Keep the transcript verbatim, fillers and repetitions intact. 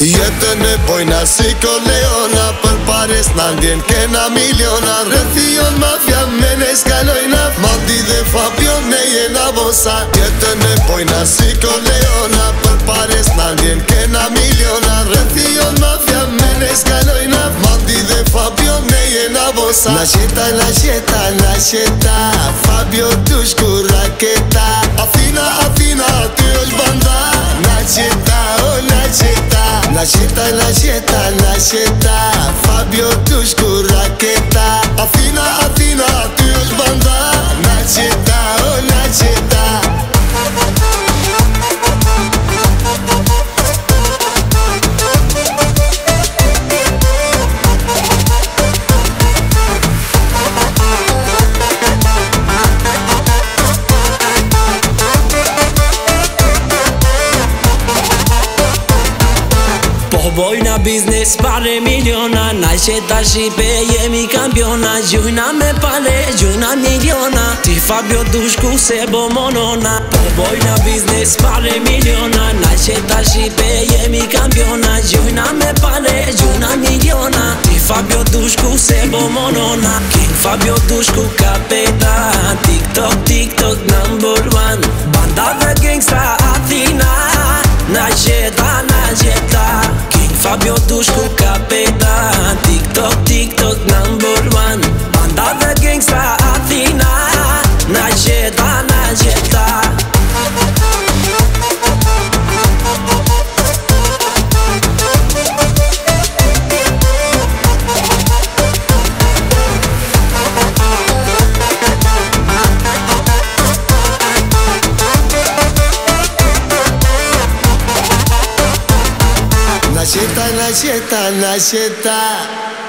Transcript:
Jetën e bojna si koleona, për pares na ndjen kena miliona. Rëthion mafja me ne skalojna, Mandi dhe Fabio ne jena bosa. Jetën e bojna si koleona, për pares na ndjen kena miliona. Rëthion mafja me ne skalojna, Mandi dhe Fabio ne jena bosa. Na qeta, na qeta, na qeta, Fabio Dushku raketa. Athina, Athina, ty është banda. Na qeta, o na qeta, na qeta, na qeta, na qeta, Fabio Dushku raketa. Athina, Athina, ty është banda. Na qeta, o na qeta. Bojna biznes pare miliona, na qeta Shqipe jemi kampiona. Gjujna me pare, gjujna miliona, ti Fabio Dushku se bo monona. Po bojna biznes pare miliona, na qeta Shqipe jemi kampiona. Gjujna me pare, gjujna miliona, ti Fabio Dushku se bo monona. King Fabio Dushku kapeta, TikTok, TikTok number one. Banda dhe gangsta Athina, na qeta, na qeta. Fabio Dushku kapeta, TikTok, TikTok number one. Banda dhe gangsta Athina, na qeta, na qeta. Na qeta, na qeta, na qeta.